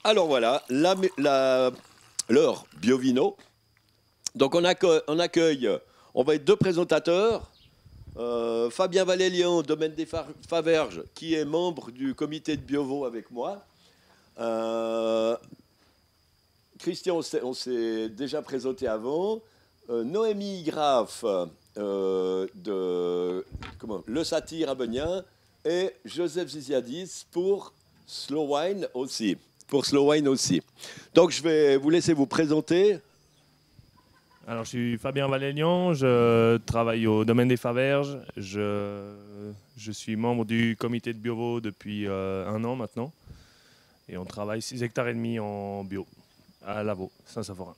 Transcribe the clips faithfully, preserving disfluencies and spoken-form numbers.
Alors voilà, la, la, l'heure Biovino. Donc on accueille, on accueille, on va être deux présentateurs. Euh, Fabien Valélian, domaine des Faverges, qui est membre du comité de Biovo avec moi. Euh, Christian, on s'est déjà présenté avant. Euh, Noémie Graff, euh, de comment, Le Satire à Beugnin, et Joseph Ziziadis pour Slow Wine aussi. Pour Slow Wine aussi. Donc je vais vous laisser vous présenter. Alors je suis Fabien Valélian, je travaille au domaine des Faverges. Je, je suis membre du comité de Biovo depuis euh, un an maintenant. Et on travaille six hectares et demi en bio à Lavaux, Saint-Symphorien.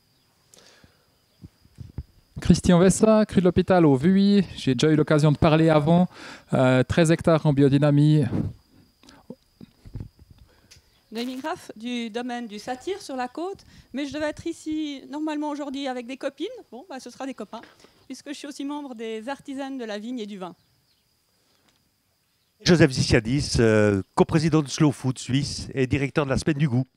Christian Vessa, cru de l'hôpital au Vuy. J'ai déjà eu l'occasion de parler avant. Euh, treize hectares en biodynamie. Noémie Graff du domaine du Satire sur la côte, mais je devais être ici normalement aujourd'hui avec des copines. Bon, bah, ce sera des copains, puisque je suis aussi membre des artisanes de la vigne et du vin. Joseph Ziziadis, euh, coprésident de Slow Food Suisse et directeur de la Semaine du Goût.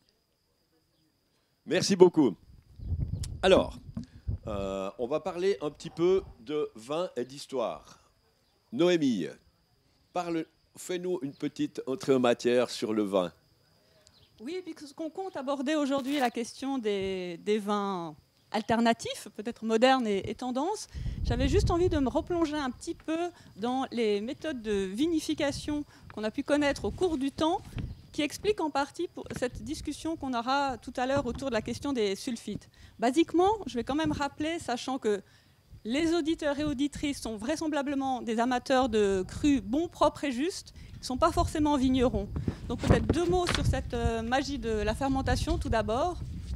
Merci beaucoup. Alors, euh, on va parler un petit peu de vin et d'histoire. Noémie, parle, fais-nous une petite entrée en matière sur le vin. Oui, puisqu'on compte aborder aujourd'hui la question des, des vins alternatifs, peut-être modernes et, et tendances, j'avais juste envie de me replonger un petit peu dans les méthodes de vinification qu'on a pu connaître au cours du temps, qui expliquent en partie pour cette discussion qu'on aura tout à l'heure autour de la question des sulfites. Basiquement, je vais quand même rappeler, sachant que les auditeurs et auditrices sont vraisemblablement des amateurs de crus bons, propres et justes, ils ne sont pas forcément vignerons. Donc peut-être deux mots sur cette euh, magie de la fermentation tout d'abord.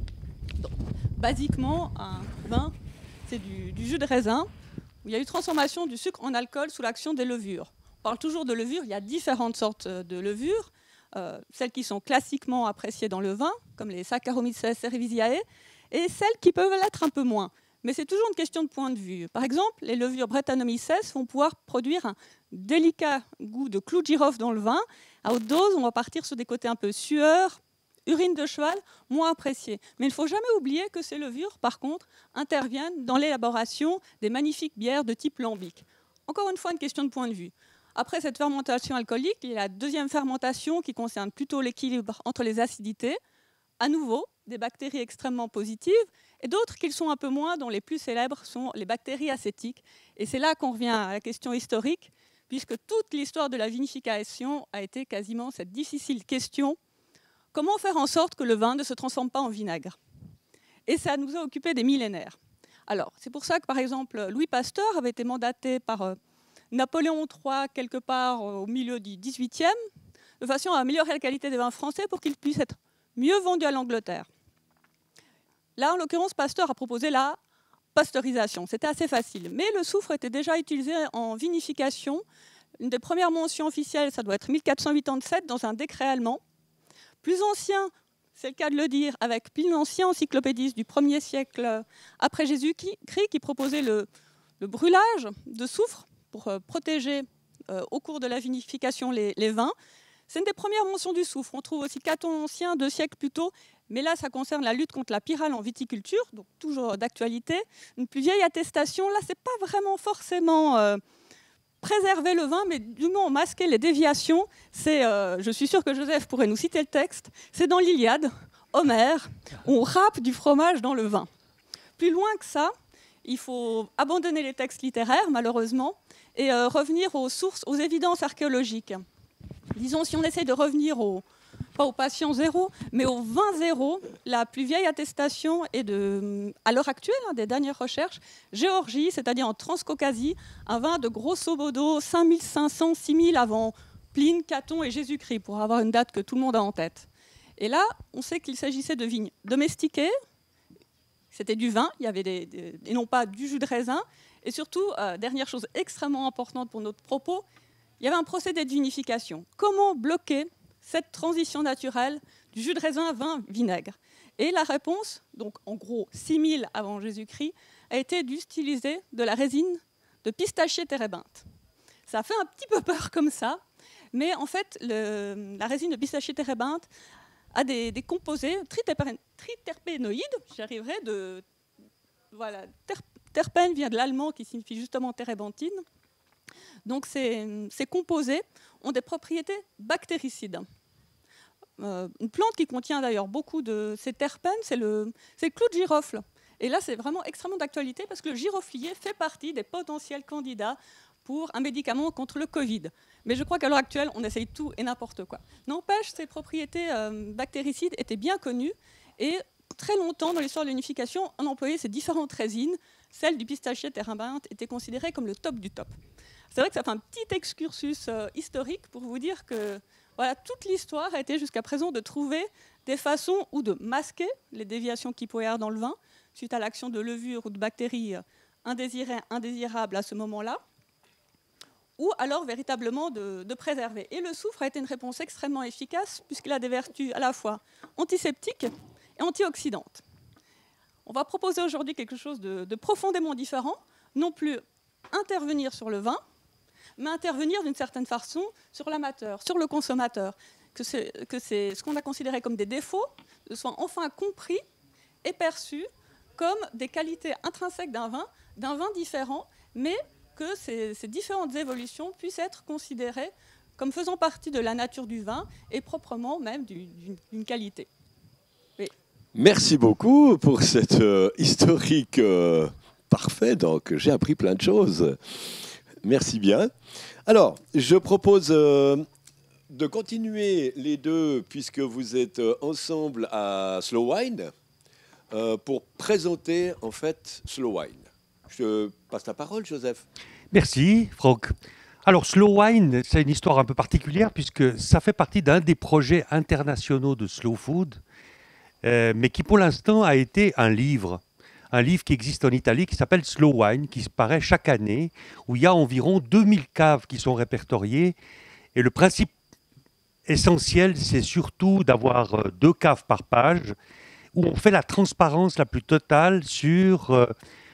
Basiquement, un vin, c'est du, du jus de raisin où il y a eu transformation du sucre en alcool sous l'action des levures. On parle toujours de levures, il y a différentes sortes de levures. Euh, celles qui sont classiquement appréciées dans le vin, comme les Saccharomyces cerevisiae, et celles qui peuvent l'être un peu moins. Mais c'est toujours une question de point de vue. Par exemple, les levures Brettanomyces vont pouvoir produire un délicat goût de clou de girofle dans le vin. À haute dose, on va partir sur des côtés un peu sueur, urine de cheval, moins appréciés. Mais il ne faut jamais oublier que ces levures, par contre, interviennent dans l'élaboration des magnifiques bières de type lambic. Encore une fois, une question de point de vue. Après cette fermentation alcoolique, il y a la deuxième fermentation qui concerne plutôt l'équilibre entre les acidités. À nouveau, des bactéries extrêmement positives et d'autres qui le sont un peu moins, dont les plus célèbres sont les bactéries acétiques. Et c'est là qu'on revient à la question historique, puisque toute l'histoire de la vinification a été quasiment cette difficile question: comment faire en sorte que le vin ne se transforme pas en vinaigre? Et ça nous a occupé des millénaires. Alors, c'est pour ça que, par exemple, Louis Pasteur avait été mandaté par euh, Napoléon trois, quelque part euh, au milieu du dix-huitième, de façon à améliorer la qualité des vins français pour qu'ils puissent être mieux vendus à l'Angleterre. Là, en l'occurrence, Pasteur a proposé la pasteurisation. C'était assez facile. Mais le soufre était déjà utilisé en vinification. Une des premières mentions officielles, ça doit être mille quatre cent quatre-vingt-sept, dans un décret allemand. Plus ancien, c'est le cas de le dire, avec Pline l'Ancien, encyclopédiste du premier siècle après Jésus-Christ, qui proposait le, le brûlage de soufre pour euh, protéger euh, au cours de la vinification les, les vins. C'est une des premières mentions du soufre. On trouve aussi Caton Ancien, deux siècles plus tôt, mais là, ça concerne la lutte contre la pyrale en viticulture, donc toujours d'actualité. Une plus vieille attestation, là, c'est pas vraiment forcément euh, préserver le vin, mais du moins masquer les déviations. C'est, euh, je suis sûre que Joseph pourrait nous citer le texte, c'est dans l'Iliade, Homère, où on râpe du fromage dans le vin. Plus loin que ça, il faut abandonner les textes littéraires, malheureusement, et euh, revenir aux sources, aux évidences archéologiques. Disons, si on essaie de revenir au, pas au patient zéro, mais au vin zéro, la plus vieille attestation est de, à l'heure actuelle, hein, des dernières recherches, Géorgie, c'est-à-dire en Transcaucasie, un vin de grosso modo cinq mille cinq cents, six mille avant Pline, Caton et Jésus-Christ, pour avoir une date que tout le monde a en tête. Et là, on sait qu'il s'agissait de vignes domestiquées, c'était du vin, il y avait des, des, et non pas du jus de raisin, et surtout, euh, dernière chose extrêmement importante pour notre propos, il y avait un procédé de vinification. Comment bloquer cette transition naturelle du jus de raisin à vin vinaigre? Et la réponse, donc en gros six mille avant Jésus-Christ, a été d'utiliser de la résine de pistachier térébinthe. Ça a fait un petit peu peur comme ça, mais en fait, le, la résine de pistachier térébinthe à des, des composés triterpé- triterpénoïdes, j'y arriverai, de, voilà, ter, terpène vient de l'allemand qui signifie justement térébenthine. Donc ces, ces composés ont des propriétés bactéricides. Euh, une plante qui contient d'ailleurs beaucoup de ces terpènes, c'est le, c'est le clou de girofle. Et là, c'est vraiment extrêmement d'actualité parce que le giroflier fait partie des potentiels candidats pour un médicament contre le Covid. Mais je crois qu'à l'heure actuelle, on essaye tout et n'importe quoi. N'empêche, ces propriétés euh, bactéricides étaient bien connues et très longtemps, dans l'histoire de l'unification, on employait ces différentes résines. Celle du pistachier térébenthine était considérée comme le top du top. C'est vrai que ça fait un petit excursus euh, historique pour vous dire que voilà, toute l'histoire a été jusqu'à présent de trouver des façons ou de masquer les déviations qu'il pouvait y avoir dans le vin suite à l'action de levures ou de bactéries indésirées, indésirables à ce moment-là, ou alors véritablement de, de préserver. Et le soufre a été une réponse extrêmement efficace puisqu'il a des vertus à la fois antiseptiques et antioxydantes. On va proposer aujourd'hui quelque chose de, de profondément différent, non plus intervenir sur le vin, mais intervenir d'une certaine façon sur l'amateur, sur le consommateur, que c'est, que c'est ce qu'on a considéré comme des défauts soient enfin compris et perçus comme des qualités intrinsèques d'un vin, d'un vin différent, mais que ces, ces différentes évolutions puissent être considérées comme faisant partie de la nature du vin et proprement même du, d'une, d'une qualité. Oui. Merci beaucoup pour cette euh, historique euh, parfait. Donc, j'ai appris plein de choses. Merci bien. Alors, je propose euh, de continuer les deux, puisque vous êtes ensemble à Slow Wine, euh, pour présenter en fait Slow Wine. Je passe la parole, Joseph. Merci, Franck. Alors, Slow Wine, c'est une histoire un peu particulière puisque ça fait partie d'un des projets internationaux de Slow Food, euh, mais qui pour l'instant a été un livre. Un livre qui existe en Italie qui s'appelle Slow Wine, qui se paraît chaque année, où il y a environ deux mille caves qui sont répertoriées. Et le principe essentiel, c'est surtout d'avoir deux caves par page, où on fait la transparence la plus totale sur euh,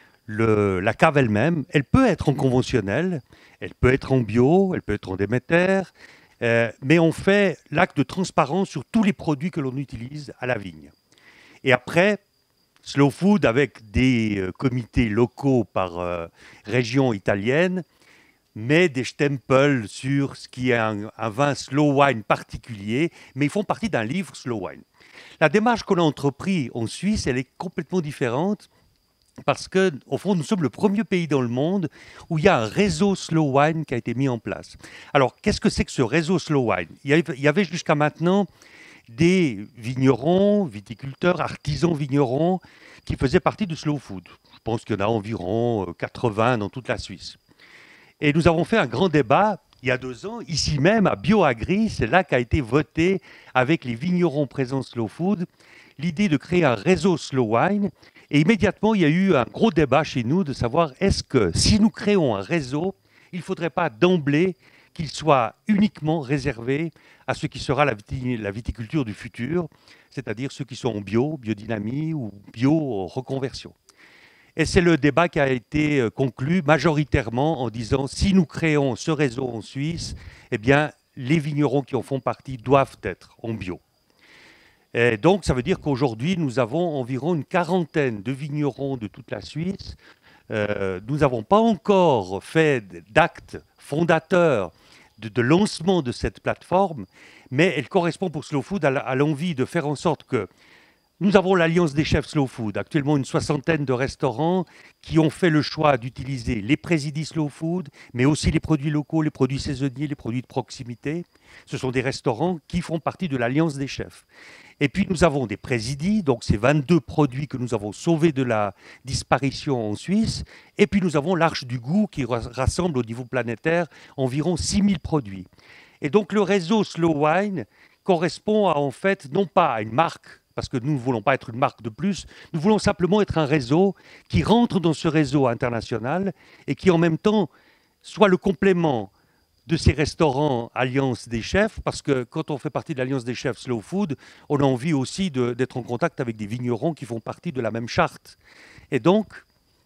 le, la cave elle-même. Elle peut être en conventionnel, elle peut être en bio, elle peut être en Déméter, euh, mais on fait l'acte de transparence sur tous les produits que l'on utilise à la vigne. Et après, Slow Food, avec des euh, comités locaux par euh, région italienne, met des stempels sur ce qui est un, un vin Slow Wine particulier, mais ils font partie d'un livre Slow Wine. La démarche qu'on a entreprise en Suisse, elle est complètement différente parce que, au fond, nous sommes le premier pays dans le monde où il y a un réseau Slow Wine qui a été mis en place. Alors, qu'est-ce que c'est que ce réseau Slow Wine ? Il y avait, il y avait jusqu'à maintenant des vignerons, viticulteurs, artisans vignerons qui faisaient partie de Slow Food. Je pense qu'il y en a environ quatre-vingts dans toute la Suisse. Et nous avons fait un grand débat il y a deux ans, ici même à BioAgri. C'est là qu'a été voté avec les vignerons présents Slow Food l'idée de créer un réseau Slow Wine. Et immédiatement, il y a eu un gros débat chez nous de savoir est-ce que si nous créons un réseau, il ne faudrait pas d'emblée qu'il soit uniquement réservé à ce qui sera la, viti- la viticulture du futur, c'est-à-dire ceux qui sont en bio, biodynamie ou bio-reconversion. Et c'est le débat qui a été conclu majoritairement en disant si nous créons ce réseau en Suisse, eh bien, les vignerons qui en font partie doivent être en bio. Et donc, ça veut dire qu'aujourd'hui, nous avons environ une quarantaine de vignerons de toute la Suisse. Euh, nous n'avons pas encore fait d'acte fondateur de, de lancement de cette plateforme, mais elle correspond pour Slow Food à, à l'envie de faire en sorte que nous avons l'Alliance des chefs Slow Food, actuellement une soixantaine de restaurants qui ont fait le choix d'utiliser les présidis Slow Food, mais aussi les produits locaux, les produits saisonniers, les produits de proximité. Ce sont des restaurants qui font partie de l'Alliance des chefs. Et puis nous avons des présidis, donc ces vingt-deux produits que nous avons sauvés de la disparition en Suisse. Et puis nous avons l'Arche du Goût qui rassemble au niveau planétaire environ six mille produits. Et donc le réseau Slow Wine correspond à, en fait non pas à une marque, parce que nous ne voulons pas être une marque de plus, nous voulons simplement être un réseau qui rentre dans ce réseau international et qui en même temps soit le complément de ces restaurants Alliance des chefs, parce que quand on fait partie de l'Alliance des chefs Slow Food, on a envie aussi de, d'être en contact avec des vignerons qui font partie de la même charte. Et donc,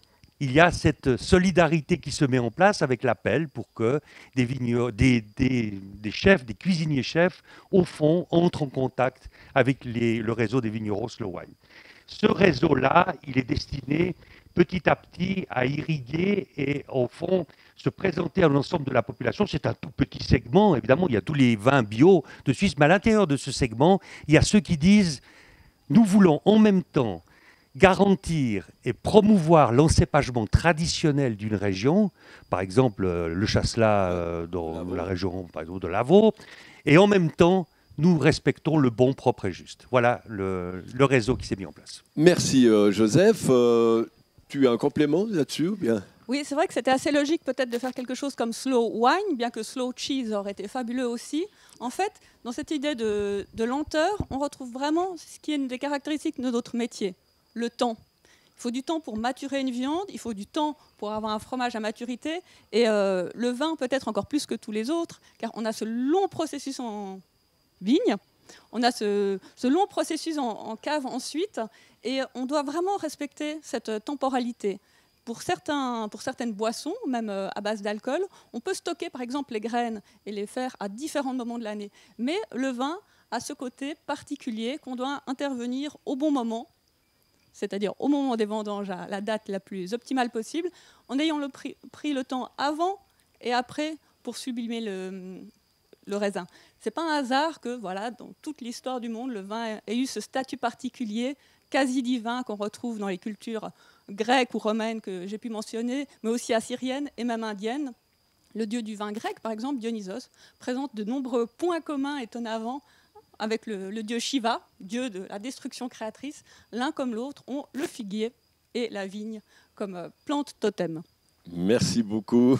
il y a cette solidarité qui se met en place avec l'appel pour que des, vigno- des, des, des chefs, des cuisiniers-chefs, au fond, entrent en contact avec les, le réseau des vignerons Slow Wine. Ce réseau-là, il est destiné petit à petit à irriguer et, au fond, se présenter à l'ensemble de la population. C'est un tout petit segment, évidemment, il y a tous les vins bio de Suisse, mais à l'intérieur de ce segment, il y a ceux qui disent « Nous voulons en même temps garantir et promouvoir l'encépagement traditionnel d'une région, par exemple euh, le chasselas euh, dans Lavaux. la région par exemple, de Lavaux, et en même temps, nous respectons le bon, propre et juste. » Voilà le, le réseau qui s'est mis en place. Merci euh, Joseph. Euh, tu as un complément là-dessus ou bien? Oui, c'est vrai que c'était assez logique peut-être de faire quelque chose comme Slow Wine, bien que Slow Cheese aurait été fabuleux aussi. En fait, dans cette idée de, de lenteur, on retrouve vraiment ce qui est une des caractéristiques de notre métier, le temps. Il faut du temps pour maturer une viande, il faut du temps pour avoir un fromage à maturité, et euh, le vin peut-être encore plus que tous les autres, car on a ce long processus en vigne, on a ce, ce long processus en, en cave ensuite, et on doit vraiment respecter cette temporalité. Pour, certains, pour certaines boissons, même euh, à base d'alcool, on peut stocker par exemple les graines et les faire à différents moments de l'année. Mais le vin a ce côté particulier qu'on doit intervenir au bon moment, c'est-à-dire au moment des vendanges à la date la plus optimale possible, en ayant le pris, pris le temps avant et après pour sublimer le, le raisin. Ce n'est pas un hasard que, voilà, dans toute l'histoire du monde, le vin ait eu ce statut particulier, quasi divin, qu'on retrouve dans les cultures grecques ou romaines que j'ai pu mentionner, mais aussi assyriennes et même indiennes. Le dieu du vin grec, par exemple, Dionysos, présente de nombreux points communs et tonavants avec le, le dieu Shiva, dieu de la destruction créatrice. L'un comme l'autre ont le figuier et la vigne comme euh, plante totem. Merci beaucoup,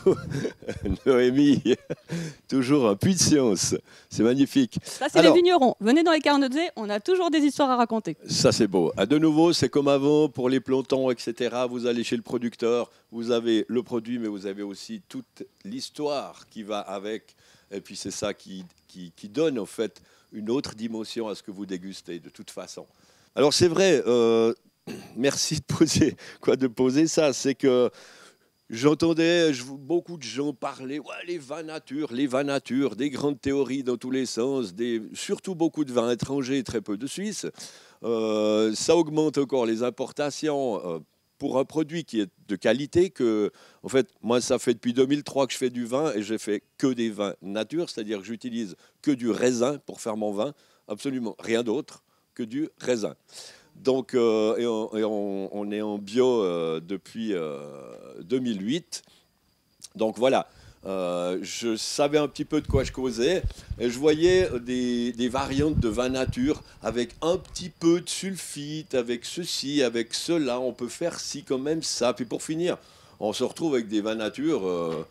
Noémie. Toujours un puits de science. C'est magnifique. Ça, c'est les vignerons. Venez dans les Carnotze, on a toujours des histoires à raconter. Ça, c'est beau. À de nouveau, c'est comme avant pour les plantons, et cetera. Vous allez chez le producteur, vous avez le produit, mais vous avez aussi toute l'histoire qui va avec. Et puis, c'est ça qui, qui, qui donne, en fait, une autre dimension à ce que vous dégustez, de toute façon. Alors, c'est vrai, euh, merci de poser, quoi, de poser ça. C'est que j'entendais je, beaucoup de gens parler, ouais, les vins nature, les vins nature, des grandes théories dans tous les sens, des, surtout beaucoup de vins étrangers, très peu de Suisse. Euh, ça augmente encore les importations euh, pour un produit qui est de qualité. Que, en fait, moi, ça fait depuis deux mille trois que je fais du vin et je fais que des vins nature, c'est-à-dire que j'utilise que du raisin pour faire mon vin, absolument rien d'autre que du raisin. Donc, euh, et on, et on, on est en bio euh, depuis euh, deux mille huit. Donc voilà, euh, je savais un petit peu de quoi je causais. Et je voyais des, des variantes de vin nature avec un petit peu de sulfite, avec ceci, avec cela. On peut faire ci quand même ça. Puis pour finir, on se retrouve avec des vins nature euh,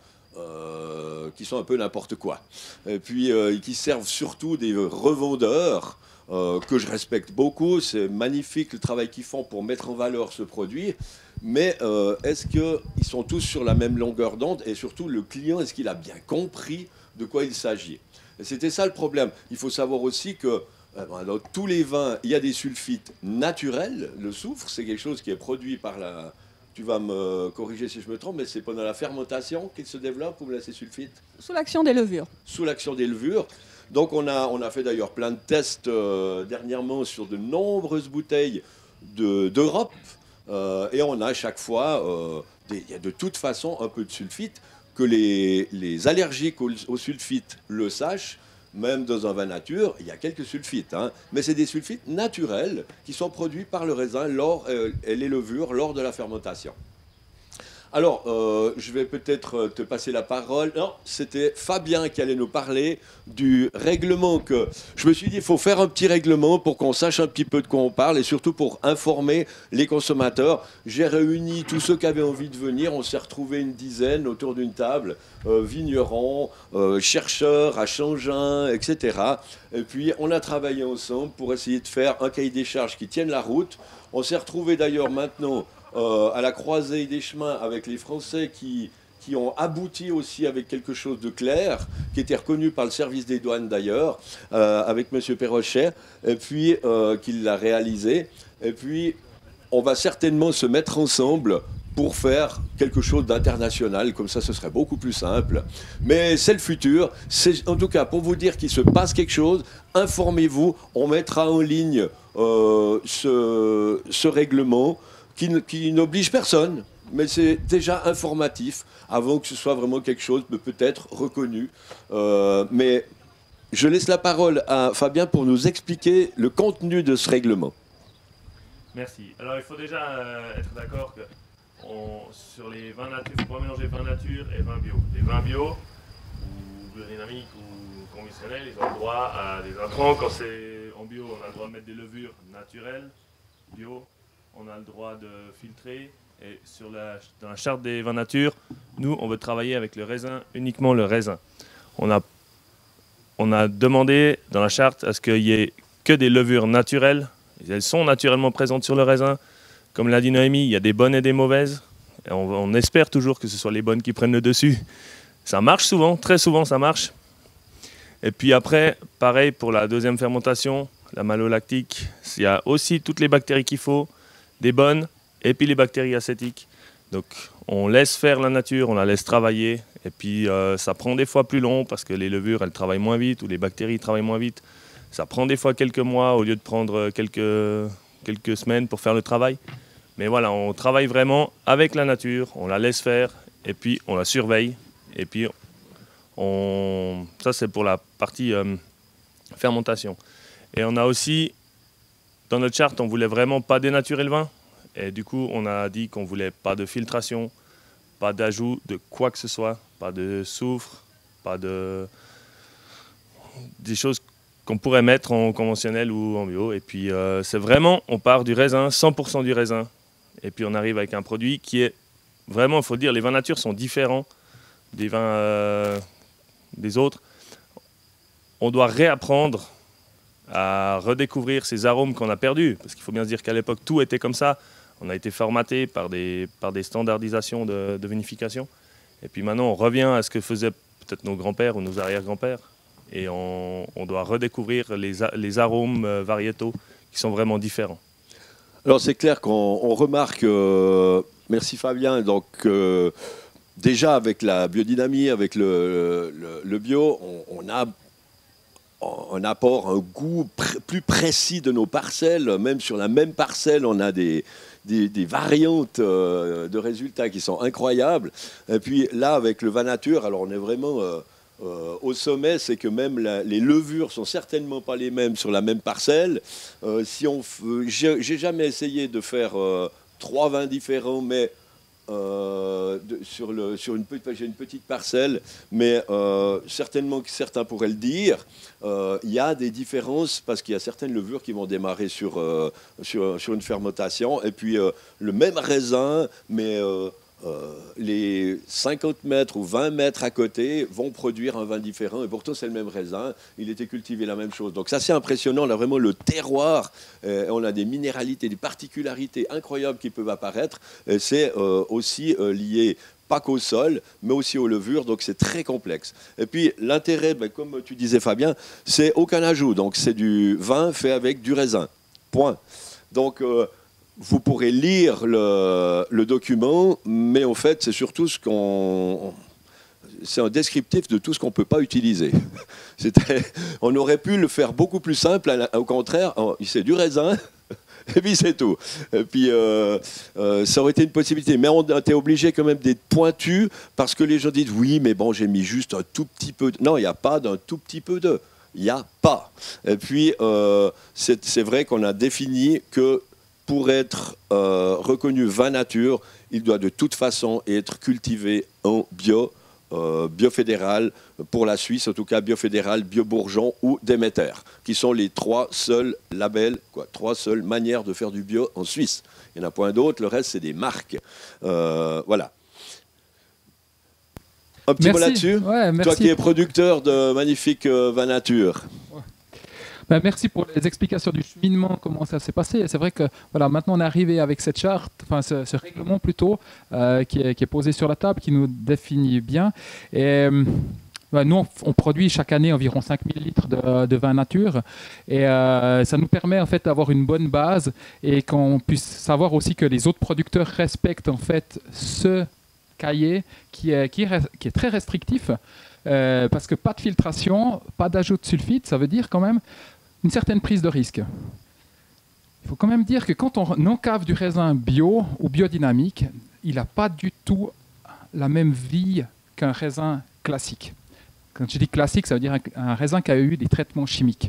euh, qui sont un peu n'importe quoi. Et puis euh, qui servent surtout des revendeurs. Euh, que je respecte beaucoup, c'est magnifique le travail qu'ils font pour mettre en valeur ce produit, mais euh, est-ce qu'ils sont tous sur la même longueur d'onde, et surtout le client, est-ce qu'il a bien compris de quoi il s'agit? Et c'était ça le problème. Il faut savoir aussi que euh, dans tous les vins, il y a des sulfites naturels. Le soufre, c'est quelque chose qui est produit par la... Tu vas me corriger si je me trompe, mais c'est pendant la fermentation qu'il se développe, ou là, ces sulfites? Sous l'action des levures. Sous l'action des levures. Donc on a, on a fait d'ailleurs plein de tests euh, dernièrement sur de nombreuses bouteilles de, d'Europe. Euh, et on a à chaque fois, euh, des, y a de toute façon un peu de sulfite, que les, les allergiques au, au sulfite le sachent. Même dans un vin nature, il y a quelques sulfites. Hein, mais c'est des sulfites naturels qui sont produits par le raisin lors, euh, et les levures lors de la fermentation. Alors, euh, je vais peut-être te passer la parole. Non, c'était Fabien qui allait nous parler du règlement. Que je me suis dit, il faut faire un petit règlement pour qu'on sache un petit peu de quoi on parle et surtout pour informer les consommateurs. J'ai réuni tous ceux qui avaient envie de venir. On s'est retrouvés une dizaine autour d'une table, euh, vignerons, euh, chercheurs à Changin, et cetera. Et puis, on a travaillé ensemble pour essayer de faire un cahier des charges qui tienne la route. On s'est retrouvés d'ailleurs maintenant... Euh, à la croisée des chemins avec les Français qui, qui ont abouti aussi avec quelque chose de clair, qui était reconnu par le service des douanes d'ailleurs, euh, avec M. Perrochet, et puis euh, qui l'a réalisé. Et puis, on va certainement se mettre ensemble pour faire quelque chose d'international, comme ça ce serait beaucoup plus simple. Mais c'est le futur, c'est en tout cas pour vous dire qu'il se passe quelque chose, informez-vous, on mettra en ligne euh, ce, ce règlement qui, qui n'oblige personne, mais c'est déjà informatif, avant que ce soit vraiment quelque chose de peut-être reconnu. Euh, mais je laisse la parole à Fabien pour nous expliquer le contenu de ce règlement. Merci. Alors il faut déjà euh, être d'accord que on, sur les vins nature, il faut pas mélanger vin nature et vin bio. Les vins bio, ou biodynamiques ou conventionnels, ils ont le droit à des intrants. Quand c'est en bio, on a le droit de mettre des levures naturelles. Bio, on a le droit de filtrer. Et sur la, dans la charte des vins nature, nous, on veut travailler avec le raisin, uniquement le raisin. On a, on a demandé dans la charte à ce qu'il y ait que des levures naturelles. Elles sont naturellement présentes sur le raisin. Comme l'a dit Noémie, il y a des bonnes et des mauvaises. Et on, on espère toujours que ce soit les bonnes qui prennent le dessus. Ça marche souvent, très souvent ça marche. Et puis après, pareil pour la deuxième fermentation, la malolactique, il y a aussi toutes les bactéries qu'il faut, des bonnes, et puis les bactéries acétiques. Donc on laisse faire la nature, on la laisse travailler, et puis euh, ça prend des fois plus long parce que les levures, elles travaillent moins vite, ou les bactéries travaillent moins vite. Ça prend des fois quelques mois au lieu de prendre quelques, quelques semaines pour faire le travail. Mais voilà, on travaille vraiment avec la nature, on la laisse faire, et puis on la surveille. Et puis, on... ça c'est pour la partie euh, fermentation. Et on a aussi, dans notre charte, on voulait vraiment pas dénaturer le vin. Et du coup, on a dit qu'on voulait pas de filtration, pas d'ajout de quoi que ce soit, pas de soufre, pas de... des choses qu'on pourrait mettre en conventionnel ou en bio. Et puis, euh, c'est vraiment, on part du raisin, cent pour cent du raisin. Et puis, on arrive avec un produit qui est vraiment, il faut le dire, les vins nature sont différents des vins euh, des autres. On doit réapprendre à redécouvrir ces arômes qu'on a perdus. Parce qu'il faut bien se dire qu'à l'époque, tout était comme ça. On a été formaté par des, par des standardisations de, de vinification. Et puis maintenant, on revient à ce que faisaient peut-être nos grands-pères ou nos arrière-grands-pères. Et on, on doit redécouvrir les, les arômes euh, variétaux qui sont vraiment différents. Alors c'est clair qu'on on remarque, euh, merci Fabien, donc euh, déjà avec la biodynamie, avec le, le, le bio, on, on a un apport, un goût pr- plus précis de nos parcelles. Même sur la même parcelle, on a des, des, des variantes euh, de résultats qui sont incroyables. Et puis là, avec le vin nature, alors on est vraiment... Euh, Euh, au sommet, c'est que même la, les levures sont certainement pas les mêmes sur la même parcelle. Euh, si on, f- j'ai, j'ai jamais essayé de faire euh, trois vins différents, mais euh, de, sur, le, sur une, j'ai une petite parcelle, mais euh, certainement que certains pourraient le dire. Euh, Il y a des différences parce qu'il y a certaines levures qui vont démarrer sur, euh, sur, sur une fermentation, et puis euh, le même raisin, mais euh, Euh, les cinquante mètres ou vingt mètres à côté vont produire un vin différent, et pourtant c'est le même raisin, il était cultivé la même chose. Donc ça c'est impressionnant, là vraiment le terroir, euh, on a des minéralités, des particularités incroyables qui peuvent apparaître, et c'est euh, aussi euh, lié pas qu'au sol, mais aussi aux levures, donc c'est très complexe. Et puis l'intérêt, ben, comme tu disais Fabien, c'est aucun ajout, donc c'est du vin fait avec du raisin, point. Donc euh, vous pourrez lire le, le document, mais en fait, c'est surtout ce qu'on... C'est un descriptif de tout ce qu'on ne peut pas utiliser. C'était, on aurait pu le faire beaucoup plus simple, au contraire, c'est du raisin, et puis c'est tout. Et puis, euh, euh, ça aurait été une possibilité. Mais on était obligé quand même d'être pointu, parce que les gens disent, oui, mais bon, j'ai mis juste un tout petit peu... De... Non, il n'y a pas d'un tout petit peu de... Il n'y a pas. Et puis, euh, c'est, c'est vrai qu'on a défini que pour être euh, reconnu vin nature, il doit de toute façon être cultivé en bio, euh, biofédéral, pour la Suisse, en tout cas biofédéral, bio-bourgeon ou Déméter, qui sont les trois seuls labels, quoi, trois seules manières de faire du bio en Suisse. Il n'y en a point d'autre, le reste c'est des marques. Euh, voilà. Un petit Merci. mot là-dessus, Ouais, merci. Toi qui es producteur de magnifiques euh, vins nature. Ben, merci pour les explications du cheminement, comment ça s'est passé. C'est vrai que voilà, maintenant on est arrivé avec cette charte, enfin ce, ce règlement plutôt, euh, qui, est, qui est posé sur la table, qui nous définit bien. Et Ben, nous, on, on produit chaque année environ cinq mille litres de, de vin nature. Et euh, ça nous permet en fait d'avoir une bonne base et qu'on puisse savoir aussi que les autres producteurs respectent en fait ce cahier qui est, qui est, qui est très restrictif. Euh, parce que pas de filtration, pas d'ajout de sulfite, ça veut dire quand même une certaine prise de risque. Il faut quand même dire que quand on encave du raisin bio ou biodynamique, il n'a pas du tout la même vie qu'un raisin classique. Quand je dis classique, ça veut dire un, un raisin qui a eu des traitements chimiques.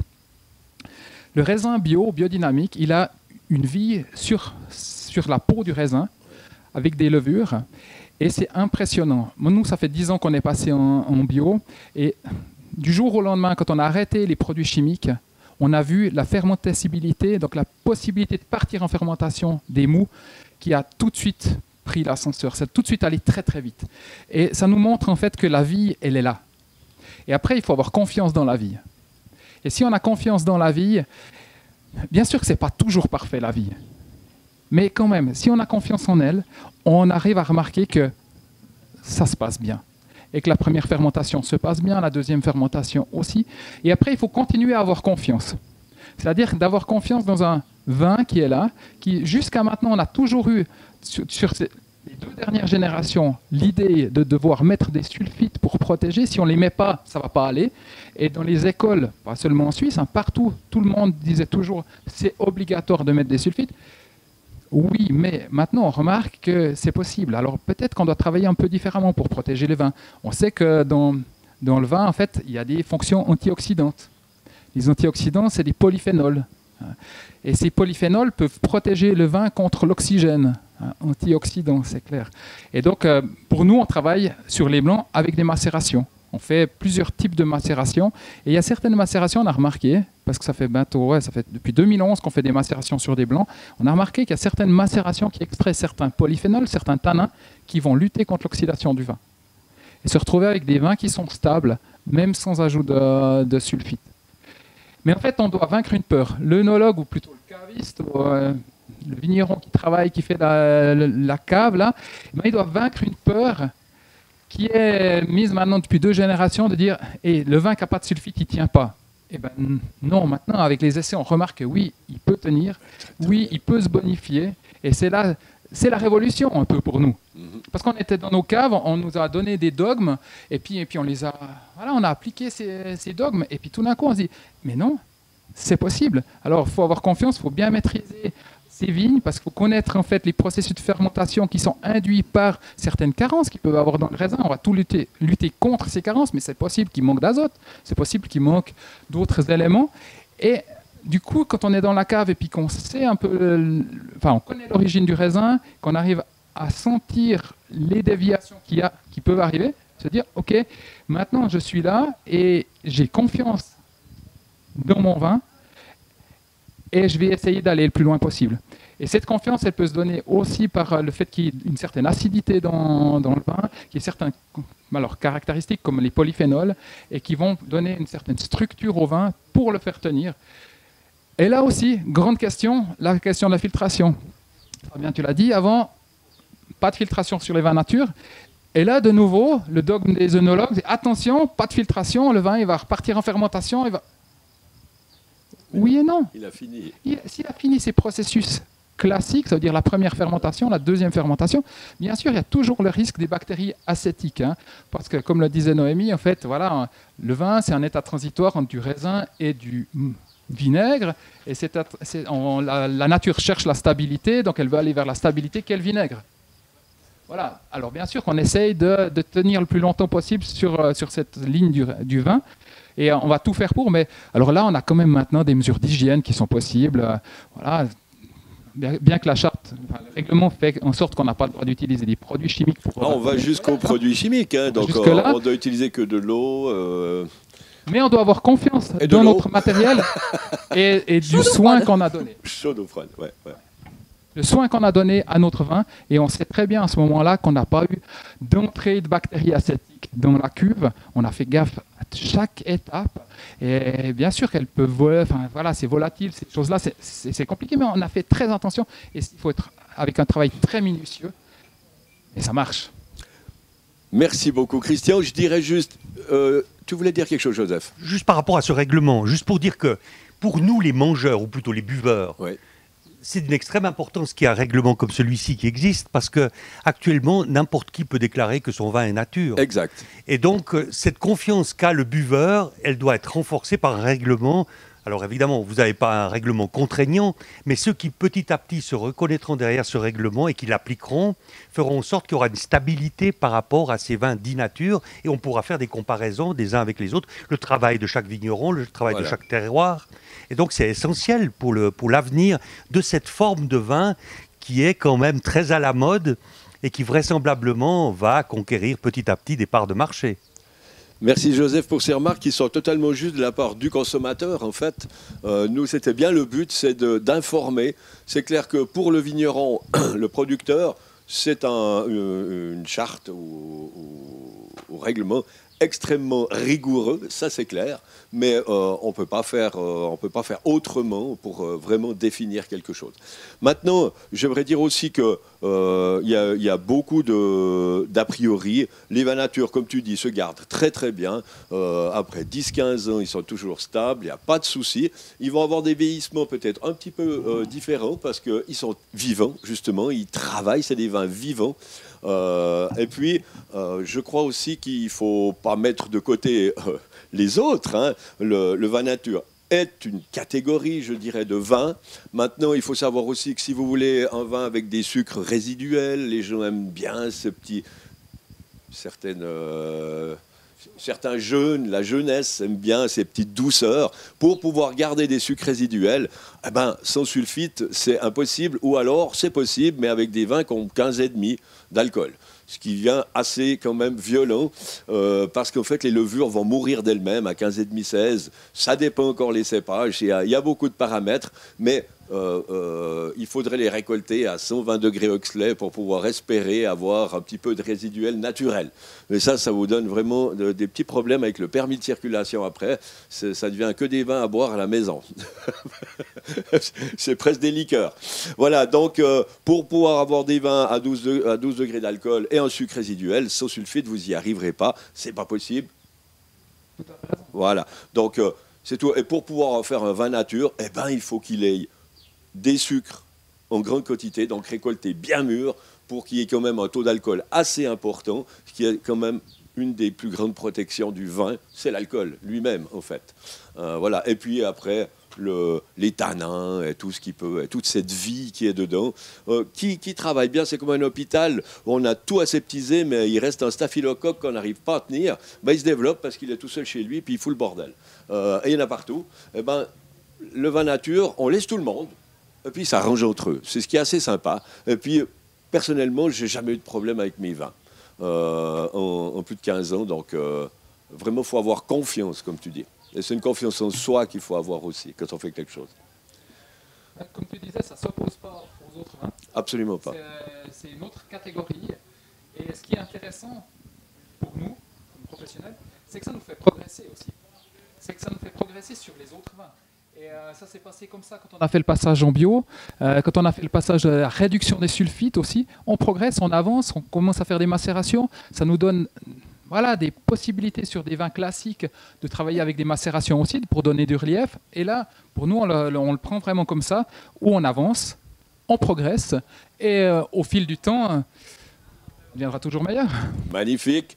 Le raisin bio, biodynamique, il a une vie sur, sur la peau du raisin avec des levures et c'est impressionnant. Nous, ça fait dix ans qu'on est passé en, en bio et du jour au lendemain, quand on a arrêté les produits chimiques, on a vu la fermentabilité, donc la possibilité de partir en fermentation des mous qui a tout de suite pris l'ascenseur. C'est tout de suite allé très très vite. Et ça nous montre en fait que la vie, elle est là. Et après, il faut avoir confiance dans la vie. Et si on a confiance dans la vie, bien sûr que ce n'est pas toujours parfait la vie. Mais quand même, si on a confiance en elle, on arrive à remarquer que ça se passe bien. Et que la première fermentation se passe bien, la deuxième fermentation aussi. Et après, il faut continuer à avoir confiance. C'est-à-dire d'avoir confiance dans un vin qui est là, qui jusqu'à maintenant, on a toujours eu, sur, sur ces, les deux dernières générations, l'idée de devoir mettre des sulfites pour protéger. Si on ne les met pas, ça ne va pas aller. Et dans les écoles, pas seulement en Suisse, hein, partout, tout le monde disait toujours c'est obligatoire de mettre des sulfites. Oui, mais maintenant on remarque que c'est possible. Alors peut-être qu'on doit travailler un peu différemment pour protéger les vins. On sait que dans, dans le vin, en fait, il y a des fonctions antioxydantes. Les antioxydants, c'est des polyphénols. Et ces polyphénols peuvent protéger le vin contre l'oxygène. Antioxydants, c'est clair. Et donc, euh, pour nous, on travaille sur les blancs avec des macérations. On fait plusieurs types de macérations. Et il y a certaines macérations, on a remarqué, parce que ça fait bientôt, ouais, ça fait depuis deux mille onze qu'on fait des macérations sur des blancs, on a remarqué qu'il y a certaines macérations qui extraient certains polyphénols, certains tanins, qui vont lutter contre l'oxydation du vin. Et se retrouver avec des vins qui sont stables, même sans ajout de, de sulfite. Mais en fait, on doit vaincre une peur. L'œnologue, ou plutôt le caviste, ou, euh, le vigneron qui travaille, qui fait la, la, la cave, là, ben, il doit vaincre une peur qui est mise maintenant depuis deux générations de dire hey, le vin qui n'a pas de sulfite, il ne tient pas. Eh ben, non, maintenant, avec les essais, on remarque que oui, il peut tenir, oui, il peut se bonifier. Et c'est là, c'est la révolution un peu pour nous. Parce qu'on était dans nos caves, on nous a donné des dogmes, et puis, et puis on les a, voilà, on a appliqué ces, ces dogmes, et puis tout d'un coup, on se dit, mais non, c'est possible. Alors, il faut avoir confiance, il faut bien maîtriser ces vignes, parce qu'il faut connaître en fait les processus de fermentation qui sont induits par certaines carences qu'ils peuvent avoir dans le raisin. On va tout lutter, lutter contre ces carences, mais c'est possible qu'il manque d'azote, c'est possible qu'il manque d'autres éléments. Et du coup, quand on est dans la cave et puis qu'on sait un peu, enfin, on connaît l'origine du raisin, qu'on arrive à sentir les déviations qu'il y a, qui peuvent arriver, se dire, ok, maintenant je suis là et j'ai confiance dans mon vin, et je vais essayer d'aller le plus loin possible. Et cette confiance, elle peut se donner aussi par le fait qu'il y ait une certaine acidité dans, dans le vin, qu'il y ait certaines alors, caractéristiques comme les polyphénols, et qui vont donner une certaine structure au vin pour le faire tenir. Et là aussi, grande question, la question de la filtration. Fabien, tu l'as dit avant, pas de filtration sur les vins nature. Et là, de nouveau, le dogme des œnologues, c'est attention, pas de filtration, le vin il va repartir en fermentation, il va... Oui et non. Il a fini. Il, s'il a fini ses processus classiques, ça veut dire la première fermentation, la deuxième fermentation, bien sûr, il y a toujours le risque des bactéries acétiques. Hein, parce que, comme le disait Noémie, en fait, voilà, le vin, c'est un état transitoire entre du raisin et du vinaigre. Et c'est, c'est, on, la, la nature cherche la stabilité, donc elle veut aller vers la stabilité qu'est le vinaigre. Voilà. Alors, bien sûr qu'on essaye de, de tenir le plus longtemps possible sur, sur cette ligne du, du vin. Et on va tout faire pour, mais alors là, on a quand même maintenant des mesures d'hygiène qui sont possibles. Euh, voilà. Bien, bien que la charte, enfin, le règlement fait en sorte qu'on n'a pas le droit d'utiliser des produits chimiques. Pour, ah, on va jusqu'aux produits chimiques, hein, donc euh, on doit utiliser que de l'eau. Euh... Mais on doit avoir confiance dans notre matériel et, et du soin qu'on a donné. Chaud d'eau froide, ouais, ouais. Le soin qu'on a donné à notre vin, et on sait très bien à ce moment-là qu'on n'a pas eu d'entrée de bactéries acétiques dans la cuve. On a fait gaffe à chaque étape, et bien sûr qu'elles peuvent voler, enfin voilà, c'est volatile, ces choses-là, c'est, c'est, c'est compliqué, mais on a fait très attention, et il faut être avec un travail très minutieux, et ça marche. Merci beaucoup, Christian. Je dirais juste, euh, tu voulais dire quelque chose, Joseph? Juste par rapport à ce règlement, juste pour dire que pour nous, les mangeurs, ou plutôt les buveurs, Oui. c'est d'une extrême importance qu'il y ait un règlement comme celui-ci qui existe, parce que actuellement, n'importe qui peut déclarer que son vin est nature. Exact. Et donc, euh, cette confiance qu'a le buveur, elle doit être renforcée par un règlement. Alors évidemment, vous n'avez pas un règlement contraignant, mais ceux qui petit à petit se reconnaîtront derrière ce règlement et qui l'appliqueront, feront en sorte qu'il y aura une stabilité par rapport à ces vins dits nature, et on pourra faire des comparaisons des uns avec les autres, le travail de chaque vigneron, le travail Voilà. de chaque terroir. Et donc c'est essentiel pour le, pour l'avenir de cette forme de vin qui est quand même très à la mode et qui vraisemblablement va conquérir petit à petit des parts de marché. Merci Joseph pour ces remarques qui sont totalement justes de la part du consommateur. En fait, euh, nous, c'était bien le but, c'est de- d'informer. C'est clair que pour le vigneron, le producteur, c'est un, une, une charte ou, ou- ou règlement extrêmement rigoureux, ça c'est clair, mais euh, on peut pas faire, euh, on peut pas faire autrement pour euh, vraiment définir quelque chose. Maintenant, j'aimerais dire aussi que euh, il y, a- il y a beaucoup de d'a priori. Les vins nature, comme tu dis, se gardent très très bien. Euh, après dix quinze ans, ils sont toujours stables, il n'y a pas de souci. Ils vont avoir des vieillissements peut-être un petit peu euh, différents parce qu'ils sont vivants, justement, ils travaillent, c'est des vins vivants. Euh, et puis, euh, je crois aussi qu'il ne faut pas mettre de côté euh, les autres. Hein. Le, le vin nature est une catégorie, je dirais, de vin. Maintenant, il faut savoir aussi que si vous voulez un vin avec des sucres résiduels, les gens aiment bien ce petit... Certaines... euh, Certains jeunes, la jeunesse aime bien ces petites douceurs. Pour pouvoir garder des sucres résiduels, eh ben, sans sulfite, c'est impossible. Ou alors, c'est possible, mais avec des vins qui ont quinze virgule cinq d'alcool. Ce qui vient assez quand même violent, euh, parce qu'en fait, les levures vont mourir d'elles-mêmes à quinze virgule cinq seize. Ça dépend encore les cépages. Il y a, il y a beaucoup de paramètres, mais euh, euh, il faudrait les récolter à cent vingt degrés Oxley pour pouvoir espérer avoir un petit peu de résiduel naturel. Mais ça, ça vous donne vraiment de- des petits problèmes avec le permis de circulation après. C'est- Ça devient que des vins à boire à la maison. C'est presque des liqueurs. Voilà, donc euh, pour pouvoir avoir des vins à douze, de- à douze degrés d'alcool et un sucre résiduel, sans sulfite, vous n'y arriverez pas. C'est pas possible. Voilà, donc euh, c'est tout. Et pour pouvoir en faire un vin nature, eh ben, il faut qu'il ait des sucres en grande quantité, donc récoltés bien mûrs, pour qu'il y ait quand même un taux d'alcool assez important, ce qui est quand même une des plus grandes protections du vin, c'est l'alcool lui-même, en fait. Euh, voilà. Et puis après, le, les tanins et tout ce qui peut, et toute cette vie qui est dedans, euh, qui, qui travaille bien, c'est comme un hôpital où on a tout aseptisé, mais il reste un staphylocoque qu'on n'arrive pas à tenir, ben, il se développe parce qu'il est tout seul chez lui, puis il fout le bordel. Euh, et il y en a partout. Et ben, le vin nature, on laisse tout le monde, et puis ça arrange entre eux. C'est ce qui est assez sympa. Et puis, personnellement, j'ai jamais eu de problème avec mes vins euh, en, en plus de quinze ans. Donc, euh, vraiment, il faut avoir confiance, comme tu dis. Et c'est une confiance en soi qu'il faut avoir aussi quand on fait quelque chose. Comme tu disais, ça ne s'oppose pas aux autres vins. Absolument pas. C'est- C'est une autre catégorie. Et ce qui est intéressant pour nous, comme professionnels, c'est que ça nous fait progresser aussi. C'est que ça nous fait progresser sur les autres vins. Et euh, ça s'est passé comme ça quand on a fait le passage en bio, euh, quand on a fait le passage de la réduction des sulfites aussi. On progresse, on avance, on commence à faire des macérations. Ça nous donne voilà, des possibilités sur des vins classiques de travailler avec des macérations aussi pour donner du relief. Et là, pour nous, on le, on le prend vraiment comme ça, où on avance, on progresse, et euh, au fil du temps, euh, on deviendra toujours meilleur. Magnifique.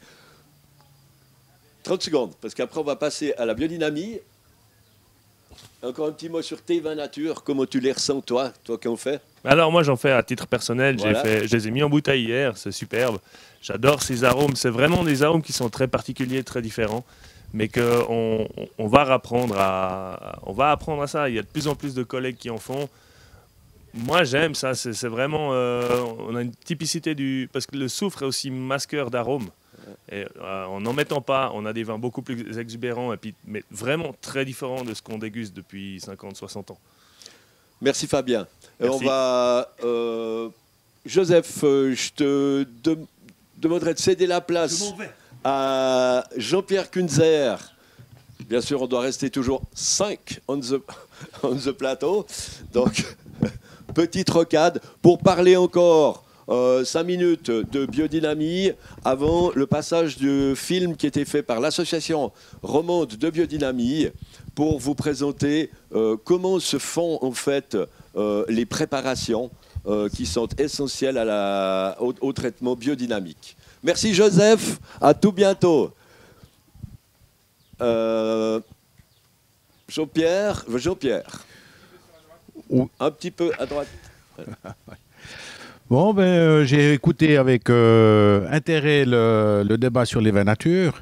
trente secondes, parce qu'après, on va passer à la biodynamie. Encore un petit mot sur tes vins nature. Comment tu les ressens, toi, toi qui en fais? Alors moi j'en fais à titre personnel, j'ai Voilà. fait, je les ai mis en bouteille hier, c'est superbe. J'adore ces arômes, c'est vraiment des arômes qui sont très particuliers, très différents, mais qu'on on, on va apprendre à, on va apprendre à ça. Il y a de plus en plus de collègues qui en font. Moi j'aime ça, c'est c'est vraiment, euh, on a une typicité du, parce que le soufre est aussi masqueur d'arômes. Et euh, en n'en mettant pas, on a des vins beaucoup plus exubérants, et puis, mais vraiment très différents de ce qu'on déguste depuis cinquante soixante ans. Merci Fabien. Et Merci. on va, euh, Joseph, euh, je te de- demanderai de céder la place à Jean-Pierre Kunzer. Bien sûr, on doit rester toujours cinq on the, on the plateau. Donc, petite rocade pour parler encore euh, cinq minutes de biodynamie avant le passage du film qui était fait par l'association romande de biodynamie pour vous présenter euh, comment se font en fait euh, les préparations euh, qui sont essentielles à la, au, au traitement biodynamique. Merci Joseph, à tout bientôt. Euh, Jean-Pierre, Jean-Pierre, un petit peu à droite. Bon, ben, euh, j'ai écouté avec euh, intérêt le, le débat sur les vins nature.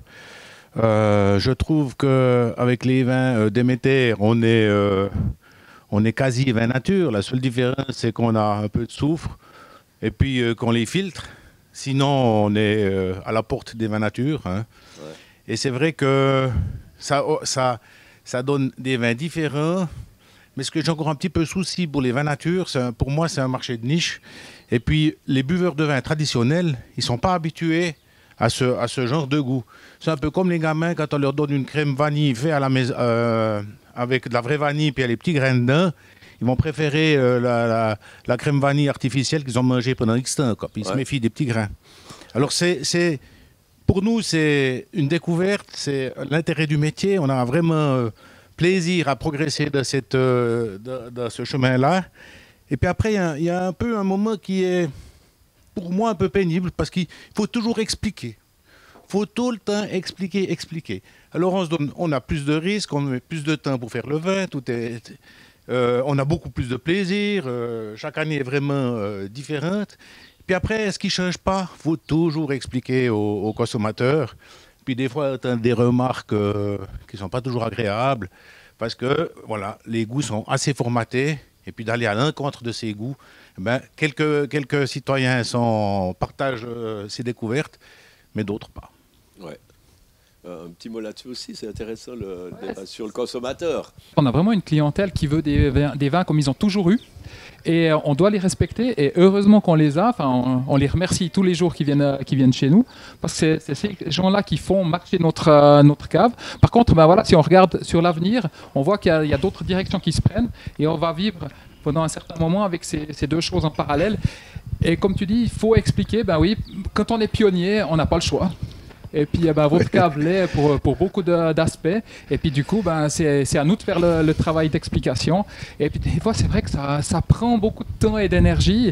Euh, je trouve qu'avec les vins euh, Déméter, on est, euh, on est quasi vin nature. La seule différence, c'est qu'on a un peu de soufre et puis euh, qu'on les filtre. Sinon, on est euh, à la porte des vins nature. Hein. Ouais. Et c'est vrai que ça, ça, ça donne des vins différents. Mais ce que j'ai encore un petit peu souci pour les vins nature, un, pour moi, c'est un marché de niche. Et puis, les buveurs de vin traditionnels, ils ne sont pas habitués à ce, à ce genre de goût. C'est un peu comme les gamins, quand on leur donne une crème vanille faite à la maison, euh, avec de la vraie vanille, puis il y a les petits grains dedans, ils vont préférer euh, la, la, la crème vanille artificielle qu'ils ont mangée pendant X temps. Quoi. Puis ils ouais. se méfient des petits grains. Alors, c'est, c'est, pour nous, c'est une découverte, c'est l'intérêt du métier. On a vraiment euh, plaisir à progresser de, cette, euh, de, de ce chemin-là. Et puis après, il y, y a un peu un moment qui est, pour moi, un peu pénible, parce qu'il faut toujours expliquer. Il faut tout le temps expliquer, expliquer. Alors on se donne, on a plus de risques, on met plus de temps pour faire le vin, tout est, euh, on a beaucoup plus de plaisir, euh, chaque année est vraiment euh, différente. Puis après, ce qui ne change pas, il faut toujours expliquer aux, aux consommateurs. Puis des fois, on a des remarques euh, qui ne sont pas toujours agréables, parce que voilà, les goûts sont assez formatés. Et puis d'aller à l'encontre de ces goûts, ben, quelques, quelques citoyens sont, partagent euh, ces découvertes, mais d'autres pas. Ouais. Euh, un petit mot là-dessus aussi, c'est intéressant le ouais, débat sur le consommateur. On a vraiment une clientèle qui veut des vins, des vins comme ils ont toujours eu. Et on doit les respecter, et heureusement qu'on les a, enfin, on, on les remercie tous les jours qui viennent, qui viennent chez nous, parce que c'est, c'est ces gens-là qui font marcher notre, euh, notre cave. Par contre, ben voilà, si on regarde sur l'avenir, on voit qu'il y a, il y a d'autres directions qui se prennent, et on va vivre pendant un certain moment avec ces, ces deux choses en parallèle. Et comme tu dis, il faut expliquer, ben oui, quand on est pionnier, on n'a pas le choix. Et puis, ben, votre cave l'est pour, pour beaucoup de, d'aspects. Et puis, du coup, ben, c'est, c'est à nous de faire le, le travail d'explication. Et puis, des fois, c'est vrai que ça, ça prend beaucoup de temps et d'énergie.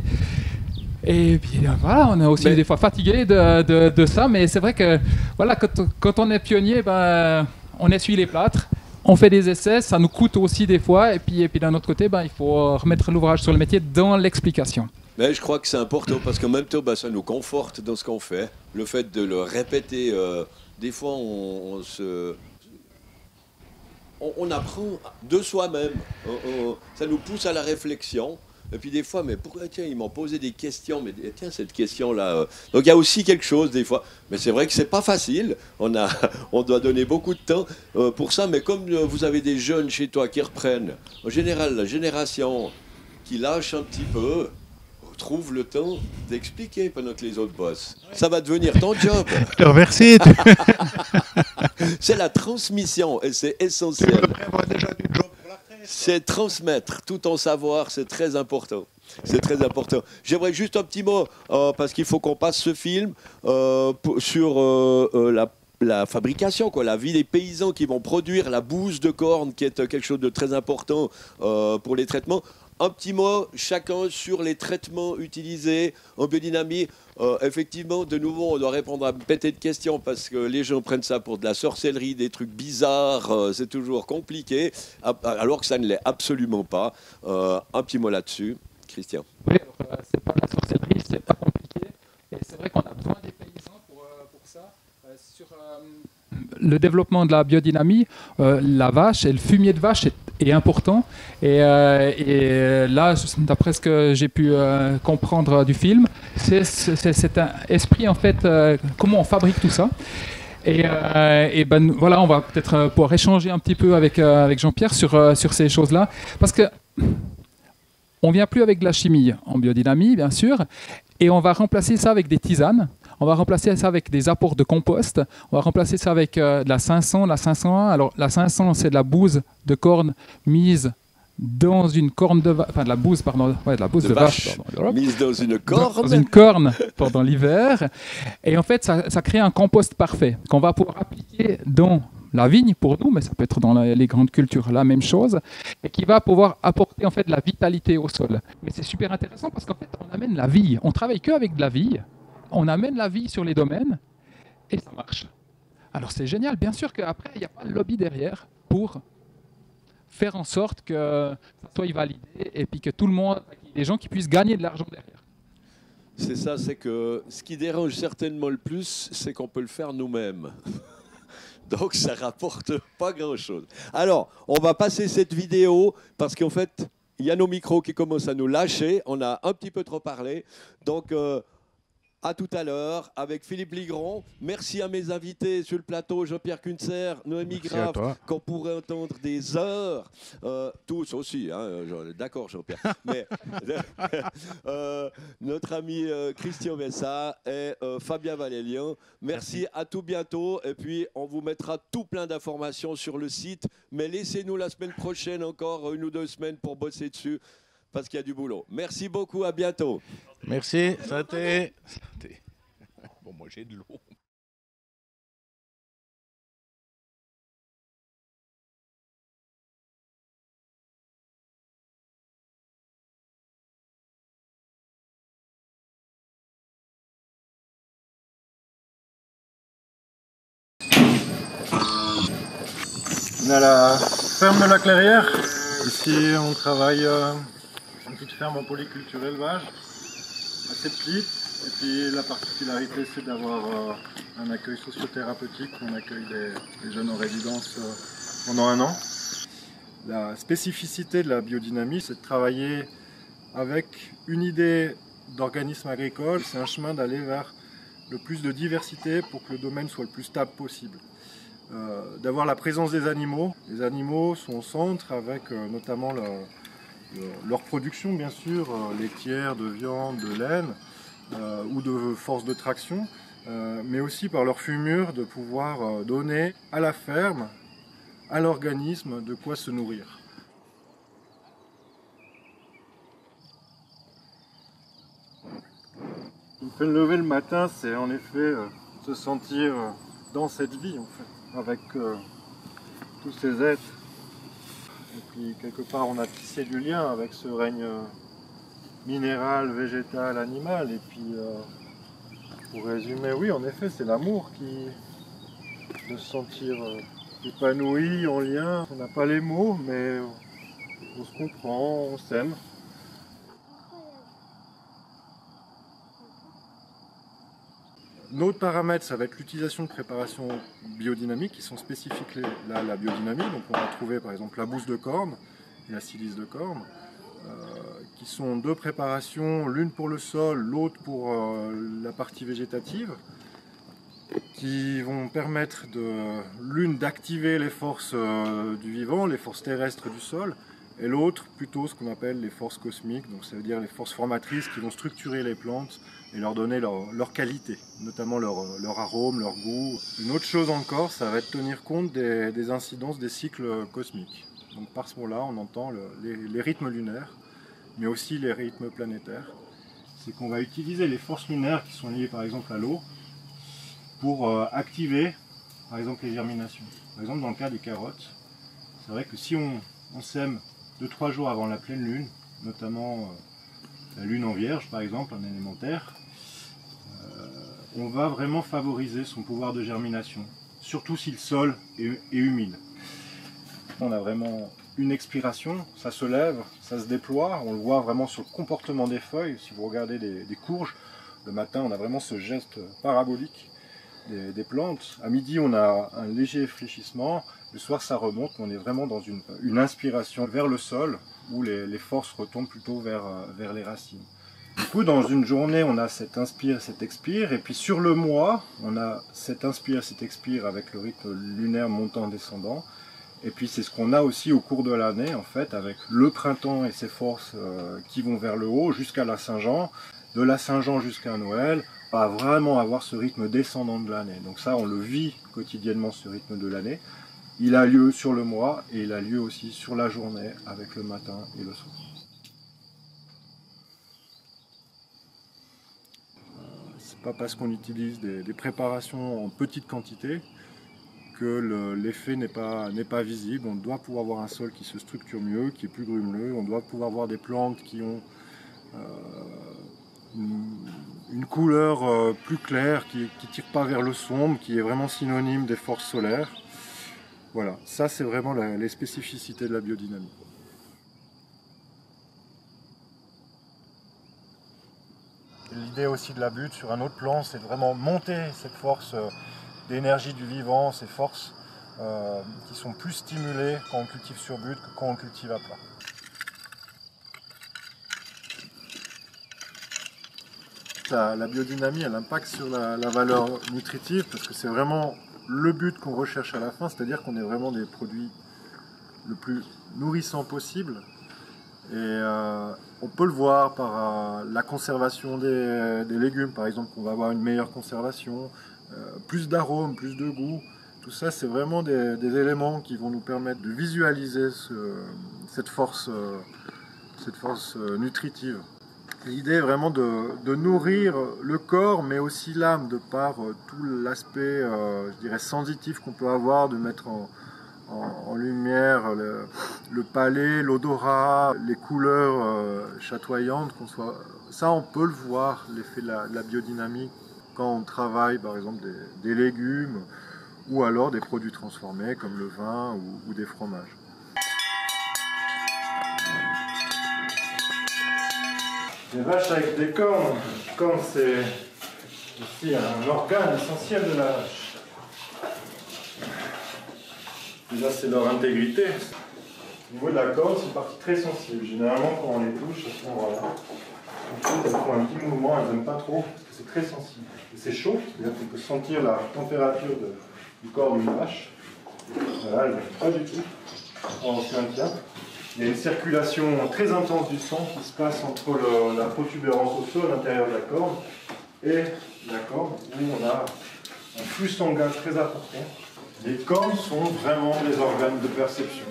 Et puis, voilà, on est aussi mais... des fois fatigué de, de, de ça. Mais c'est vrai que, voilà, quand, quand on est pionnier, ben, on essuie les plâtres. On fait des essais, ça nous coûte aussi des fois. Et puis, et puis d'un autre côté, ben, il faut remettre l'ouvrage sur le métier dans l'explication. Mais je crois que c'est important parce qu'en même temps, bah, ça nous conforte dans ce qu'on fait. Le fait de le répéter, euh, des fois, on, on se... On, on apprend de soi-même. On, on, ça nous pousse à la réflexion. Et puis des fois, mais pourquoi, tiens, ils m'ont posé des questions, mais tiens, cette question-là... Euh... Donc il y a aussi quelque chose, des fois. Mais c'est vrai que c'est pas facile. On, a, on doit donner beaucoup de temps euh, pour ça. Mais comme euh, vous avez des jeunes chez toi qui reprennent, en général, la génération qui lâche un petit peu... trouve le temps d'expliquer pendant que les autres bossent. Ça va devenir ton job. Je te remercie. C'est la transmission et c'est essentiel. C'est transmettre tout ton savoir, c'est très important. C'est très important. J'aimerais juste un petit mot, euh, parce qu'il faut qu'on passe ce film, euh, pour, sur euh, euh, la la fabrication, quoi, la vie des paysans qui vont produire la bouse de corne, qui est quelque chose de très important euh, pour les traitements. Un petit mot chacun sur les traitements utilisés en biodynamie. Euh, effectivement, de nouveau, on doit répondre à un pété de questions parce que les gens prennent ça pour de la sorcellerie, des trucs bizarres, euh, c'est toujours compliqué, alors que ça ne l'est absolument pas. Euh, un petit mot là-dessus, Christian. Oui, euh, c'est pas de la sorcellerie, c'est pas compliqué. Et c'est vrai qu'on a besoin des paysans pour, euh, pour ça. Euh, sur euh, le développement de la biodynamie, euh, la vache et le fumier de vache est est important et, euh, et là d'après ce que j'ai pu euh, comprendre du film c'est, c'est, c'est un esprit en fait euh, comment on fabrique tout ça et, euh, et ben voilà on va peut-être pouvoir échanger un petit peu avec, euh, avec Jean-Pierre sur, euh, sur ces choses là parce que on vient plus avec de la chimie en biodynamie bien sûr et on va remplacer ça avec des tisanes. On va remplacer ça avec des apports de compost. On va remplacer ça avec euh, de la cinq cents, la cinq cent un. Alors, la cinq cents, c'est de la bouse de corne mise dans une corne de vache, enfin de la bouse, pardon, ouais, de la bouse de, De vache, vache. pardon, Mise dans une dans, corne. dans une corne pendant l'hiver. Et en fait, ça, ça crée un compost parfait qu'on va pouvoir appliquer dans la vigne pour nous, mais ça peut être dans la- les grandes cultures la même chose, et qui va pouvoir apporter en fait de la vitalité au sol. Mais c'est super intéressant parce qu'en fait, on amène la vie. On travaille que avec de la vie. On amène la vie sur les domaines et ça marche. Alors c'est génial. Bien sûr qu'après, il n'y a pas de lobby derrière pour faire en sorte que ça soit validé et puis que tout le monde, qu'il y ait des gens qui puissent gagner de l'argent derrière. C'est ça, c'est que ce qui dérange certainement le plus, c'est qu'on peut le faire nous-mêmes. Donc ça rapporte pas grand-chose. Alors, on va passer cette vidéo parce qu'en fait, il y a nos micros qui commencent à nous lâcher. On a un petit peu trop parlé. Donc, euh, à tout à l'heure avec Philippe Ligron. Merci à mes invités sur le plateau, Jean-Pierre Kunzer, Noémie Merci à Grave, toi. qu'on pourrait entendre des heures. Euh, tous aussi, hein, je- d'accord Jean-Pierre. Mais euh, notre ami euh, Christian Vessa et euh, Fabien Valélian. Merci, à tout bientôt. Et puis, on vous mettra tout plein d'informations sur le site. Mais laissez-nous la semaine prochaine encore, une ou deux semaines pour bosser dessus, parce qu'il y a du boulot. Merci beaucoup, à bientôt. Merci, santé. Santé. Bon, moi j'ai de l'eau. On a la ferme de la Clairière. Ici, on travaille euh, une petite ferme en polyculture élevage, assez petite. Et puis la particularité, c'est d'avoir euh, un accueil sociothérapeutique. On accueille des, des jeunes en résidence euh, pendant un an. La spécificité de la biodynamie, c'est de travailler avec une idée d'organisme agricole. C'est un chemin d'aller vers le plus de diversité pour que le domaine soit le plus stable possible. Euh, d'avoir la présence des animaux. Les animaux sont au centre avec euh, notamment leur, leur, leur production, bien sûr, euh, laitière, de viande, de laine euh, ou de force de traction, euh, mais aussi par leur fumure de pouvoir euh, donner à la ferme, à l'organisme, de quoi se nourrir. Ce qui me fait lever le matin, c'est en effet euh, se sentir euh, dans cette vie, en fait, avec euh, tous ces êtres. Et puis quelque part on a tissé du lien avec ce règne euh, minéral, végétal, animal. Et puis euh, pour résumer, oui en effet c'est l'amour qui de se sentir euh, épanoui, en lien. On n'a pas les mots mais on se comprend, on s'aime. Notre paramètre, ça va être l'utilisation de préparations biodynamiques qui sont spécifiques là à la biodynamie. Donc on va trouver par exemple la bouse de corne et la silice de corne, euh, qui sont deux préparations, l'une pour le sol, l'autre pour euh, la partie végétative, qui vont permettre de l'une d'activer les forces euh, du vivant, les forces terrestres du sol, et l'autre plutôt ce qu'on appelle les forces cosmiques, donc ça veut dire les forces formatrices qui vont structurer les plantes et leur donner leur, leur qualité, notamment leur, leur arôme, leur goût. Une autre chose encore, ça va être tenir compte des, des incidences des cycles cosmiques. Donc par ce mot-là, on entend le, les, les rythmes lunaires, mais aussi les rythmes planétaires. C'est qu'on va utiliser les forces lunaires qui sont liées par exemple à l'eau pour euh, activer par exemple les germinations. Par exemple dans le cas des carottes, c'est vrai que si on, on sème deux trois jours avant la pleine lune, notamment euh, la lune en vierge par exemple, en élémentaire, euh, on va vraiment favoriser son pouvoir de germination, surtout si le sol est, est humide. On a vraiment une expiration, ça se lève, ça se déploie, on le voit vraiment sur le comportement des feuilles. Si vous regardez des, des courges, le matin on a vraiment ce geste parabolique des, des plantes. À midi on a un léger fléchissement, le soir ça remonte, on est vraiment dans une, une inspiration vers le sol où les, les forces retombent plutôt vers, vers les racines. Du coup dans une journée on a cet inspire, cet expire, et puis sur le mois on a cet inspire, cet expire avec le rythme lunaire montant-descendant. Et puis c'est ce qu'on a aussi au cours de l'année en fait, avec le printemps et ses forces euh, qui vont vers le haut jusqu'à la Saint-Jean, de la Saint-Jean jusqu'à Noël, on va vraiment avoir ce rythme descendant de l'année. Donc ça on le vit quotidiennement, ce rythme de l'année. Il a lieu sur le mois et il a lieu aussi sur la journée avec le matin et le soir. C'est pas parce qu'on utilise des, des préparations en petite quantité que l'effet n'est pas, n'est pas visible. On doit pouvoir avoir un sol qui se structure mieux, qui est plus grumeleux. On doit pouvoir avoir des plantes qui ont euh, une, une couleur euh, plus claire, qui ne tire pas vers le sombre, qui est vraiment synonyme des forces solaires. Voilà, ça c'est vraiment la, les spécificités de la biodynamie. L'idée aussi de la butte sur un autre plan, c'est de vraiment monter cette force euh, d'énergie du vivant, ces forces euh, qui sont plus stimulées quand on cultive sur butte que quand on cultive à plat. La, la biodynamie, elle impacte sur la, la valeur nutritive parce que c'est vraiment le but qu'on recherche à la fin, c'est-à-dire qu'on ait vraiment des produits le plus nourrissants possible. Et euh, on peut le voir par euh, la conservation des, des légumes, par exemple, qu'on va avoir une meilleure conservation, euh, plus d'arômes, plus de goût. Tout ça, c'est vraiment des, des éléments qui vont nous permettre de visualiser ce, cette force, euh, cette force euh, nutritive. L'idée est vraiment de, de nourrir le corps, mais aussi l'âme, de par euh, tout l'aspect, euh, je dirais, sensitif qu'on peut avoir, de mettre en, en, en lumière le, le palais, l'odorat, les couleurs euh, chatoyantes. Qu'on soit... Ça, on peut le voir, l'effet de la, de la biodynamie, quand on travaille, par exemple, des, des légumes, ou alors des produits transformés, comme le vin ou, ou des fromages. Les vaches avec des cornes, cornes c'est aussi un organe essentiel de la vache. Déjà c'est leur intégrité. Au niveau de la corne, c'est une partie très sensible. Généralement quand on les touche, à ce moment-là, elles font un petit mouvement, elles n'aiment pas trop, parce que c'est très sensible. Et c'est chaud, c'est-à-dire qu'on peut sentir la température de, du corps d'une vache. Voilà, elle n'aime pas du tout. On se maintient. Il y a une circulation très intense du sang qui se passe entre le, la protubérance osseuse à l'intérieur de la corne et la corne, où on a un flux sanguin très important. Les cornes sont vraiment des organes de perception.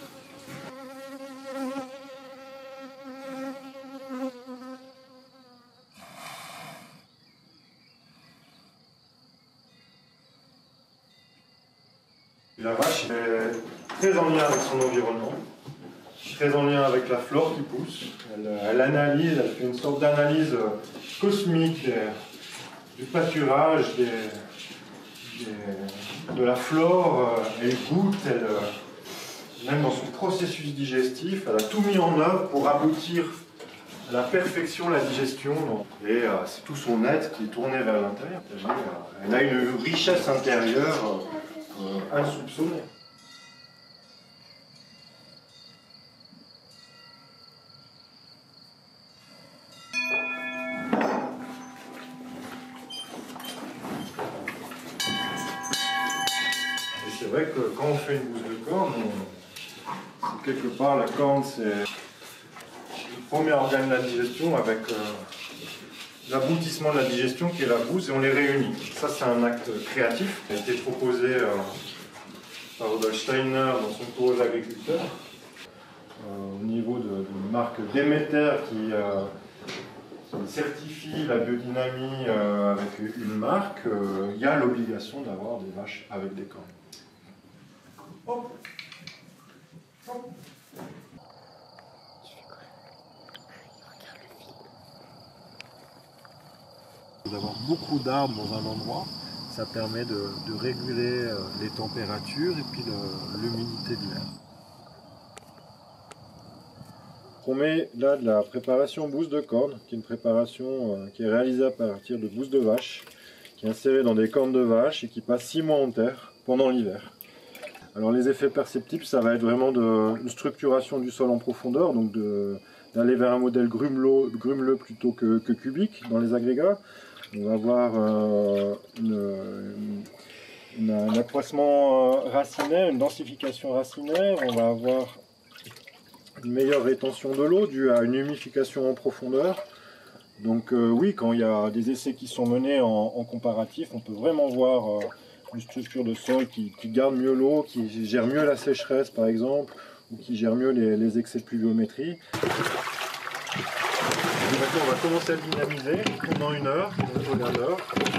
La vache est très en lien avec son environnement. Très en lien avec la flore qui pousse. Elle, elle analyse, elle fait une sorte d'analyse cosmique des, du pâturage, des, des, de la flore. Elle goûte, elle, même dans son processus digestif, elle a tout mis en œuvre pour aboutir à la perfection de la digestion. Et euh, c'est tout son être qui est tourné vers l'intérieur. Elle a une richesse intérieure euh, insoupçonnée. C'est vrai que quand on fait une bouse de corne, on... quelque part la corne c'est le premier organe de la digestion avec euh, l'aboutissement de la digestion qui est la bouse et on les réunit. Ça c'est un acte créatif qui a été proposé euh, par Rudolf Steiner dans son cours aux agriculteurs euh, au niveau de, de marque Demeter qui, euh, qui certifie la biodynamie euh, avec une marque. Euh, il y a l'obligation d'avoir des vaches avec des cornes. Hop. Hop. D'avoir beaucoup d'arbres dans un endroit, ça permet de, de réguler euh, les températures et puis l'humidité de l'air. On met là de la préparation bouse de corne, qui est une préparation euh, qui est réalisée à partir de bouse de vache, qui est insérée dans des cornes de vache et qui passe six mois en terre pendant l'hiver. Alors les effets perceptibles, ça va être vraiment de, une structuration du sol en profondeur, donc d'aller vers un modèle grumeleux, grumeleux plutôt que, que cubique dans les agrégats. On va avoir euh, une, une, un accroissement racinaire, une densification racinaire, on va avoir une meilleure rétention de l'eau due à une humification en profondeur. Donc euh, oui, quand il y a des essais qui sont menés en, en comparatif, on peut vraiment voir euh, une structure de sol qui, qui garde mieux l'eau, qui gère mieux la sécheresse par exemple, ou qui gère mieux les, les excès de pluviométrie. Et maintenant on va commencer à le dynamiser pendant une heure, on regarde l'heure.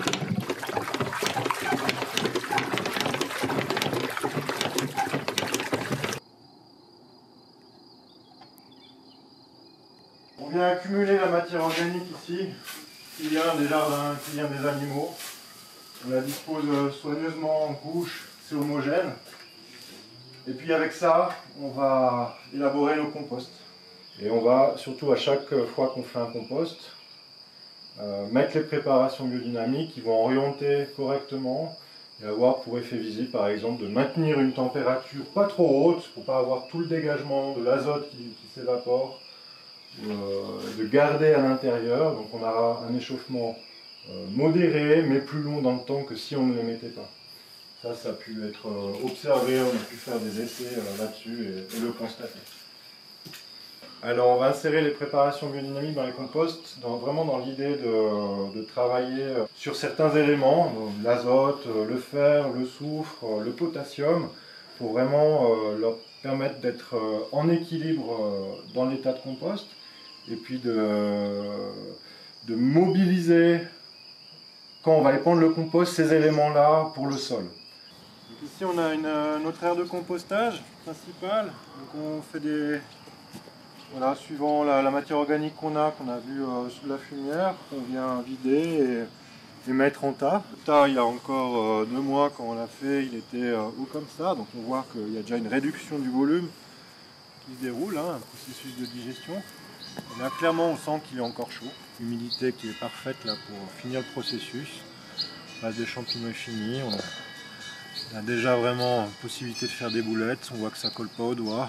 On vient accumuler la matière organique ici, qui vient des jardins, qui vient des animaux. On la dispose soigneusement en couches, c'est homogène. Et puis avec ça, on va élaborer nos composts. Et on va, surtout à chaque fois qu'on fait un compost, euh, mettre les préparations biodynamiques qui vont orienter correctement et avoir pour effet visible, par exemple, de maintenir une température pas trop haute pour ne pas avoir tout le dégagement de l'azote qui, qui s'évapore, euh, de garder à l'intérieur. Donc on aura un échauffement euh, modéré, mais plus long dans le temps que si on ne les mettait pas. Ça, ça a pu être observé, on a pu faire des essais là-dessus et, et le constater. Alors, on va insérer les préparations biodynamiques dans les composts, dans, vraiment dans l'idée de, de travailler sur certains éléments, l'azote, le fer, le soufre, le potassium, pour vraiment euh, leur permettre d'être en équilibre dans l'état de compost, et puis de, de mobiliser, quand on va épandre le compost, ces éléments-là pour le sol. Ici on a une, notre aire de compostage principale, donc on fait des, voilà, suivant la, la matière organique qu'on a, qu'on a vu euh, sous la fumière, on vient vider et, et mettre en tas. Le tas, il y a encore euh, deux mois quand on l'a fait, il était euh, haut comme ça, donc on voit qu'il y a déjà une réduction du volume qui se déroule, hein, un processus de digestion. Et là clairement on sent qu'il est encore chaud, l'humidité qui est parfaite là pour finir le processus. La base des champignons est finie. On a, On a déjà vraiment possibilité de faire des boulettes, on voit que ça colle pas aux doigts.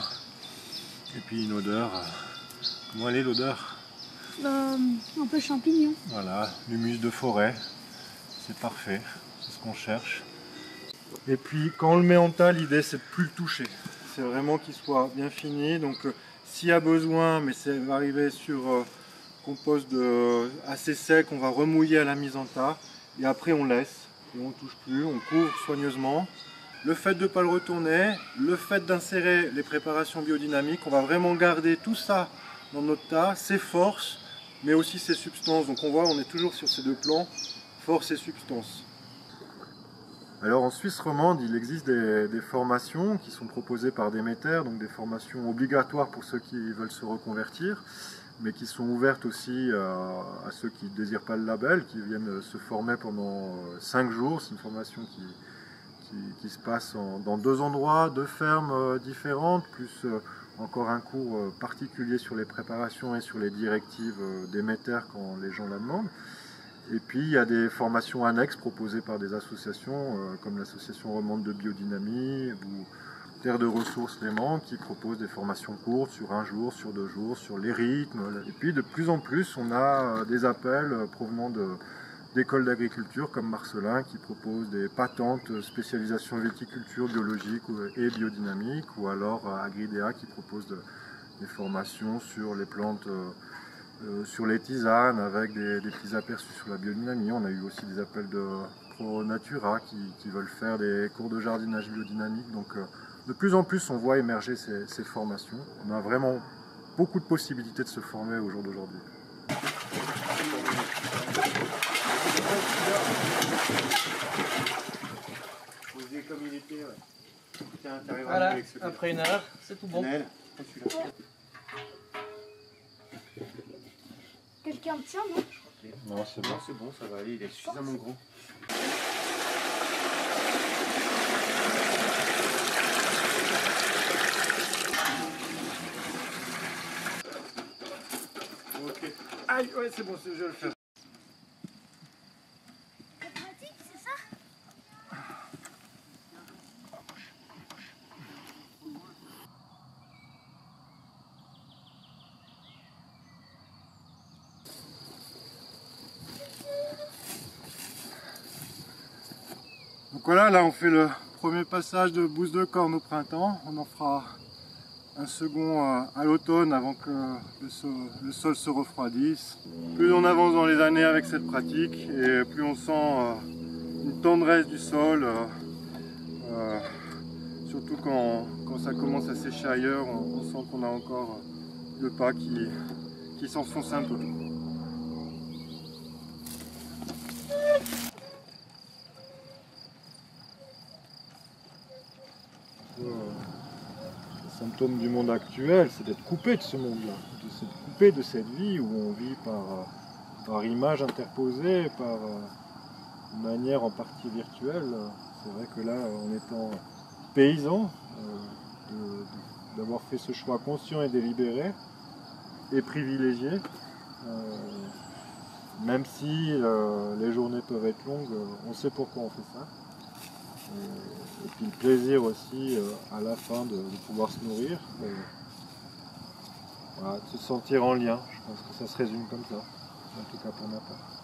Et puis une odeur. Comment elle est l'odeur? euh, Un peu champignon. Voilà, l'humus de forêt, c'est parfait, c'est ce qu'on cherche. Et puis quand on le met en tas, l'idée c'est de plus le toucher. C'est vraiment qu'il soit bien fini. Donc euh, s'il y a besoin, mais ça va arriver sur euh, compost de, assez sec, on va remouiller à la mise en tas. Et après on laisse. Et on ne touche plus, on couvre soigneusement. Le fait de ne pas le retourner, le fait d'insérer les préparations biodynamiques, on va vraiment garder tout ça dans notre tas, ses forces, mais aussi ses substances. Donc on voit, on est toujours sur ces deux plans, force et substance. Alors en Suisse romande, il existe des, des formations qui sont proposées par Déméter, donc des formations obligatoires pour ceux qui veulent se reconvertir, mais qui sont ouvertes aussi à, à ceux qui ne désirent pas le label, qui viennent se former pendant cinq jours. C'est une formation qui, qui, qui se passe en, dans deux endroits, deux fermes différentes, plus encore un cours particulier sur les préparations et sur les directives Déméter quand les gens la demandent. Et puis il y a des formations annexes proposées par des associations comme l'association romande de biodynamie ou Terre de ressources Léman qui propose des formations courtes sur un jour, sur deux jours, sur les rythmes. Et puis de plus en plus, on a des appels provenant d'écoles d'agriculture comme Marcelin qui propose des patentes spécialisation viticulture biologique et biodynamique, ou alors Agridea qui propose de, des formations sur les plantes, euh, sur les tisanes avec des, des petits aperçus sur la biodynamie. On a eu aussi des appels de Pro Natura qui, qui veulent faire des cours de jardinage biodynamique. Donc, euh, de plus en plus, on voit émerger ces, ces formations. On a vraiment beaucoup de possibilités de se former au jour d'aujourd'hui. Voilà, après une heure, c'est tout bon. Quelqu'un le tient, non? Non, c'est bon. C'est bon, ça va aller, il est suffisamment gros. Aïe, ouais, c'est bon, je vais le faire. C'est pratique, c'est ça? Donc voilà, là on fait le premier passage de bouse de corne au printemps. On en fera un second à l'automne avant que le sol, le sol se refroidisse. Plus on avance dans les années avec cette pratique et plus on sent une tendresse du sol, euh, euh, surtout quand, quand ça commence à sécher ailleurs, on, on sent qu'on a encore le pas qui, qui s'enfonce un peu. Euh, le symptôme du monde actuel, c'est d'être coupé de ce monde-là, de s'être coupé de cette vie où on vit par, par image interposée, par une manière en partie virtuelle. C'est vrai que là, en étant paysan, euh, d'avoir fait ce choix conscient et délibéré et privilégié, euh, même si euh, les journées peuvent être longues, on sait pourquoi on fait ça. Et, et puis le plaisir aussi euh, à la fin de, de pouvoir se nourrir, et, voilà, de se sentir en lien. Je pense que ça se résume comme ça, en tout cas pour ma part.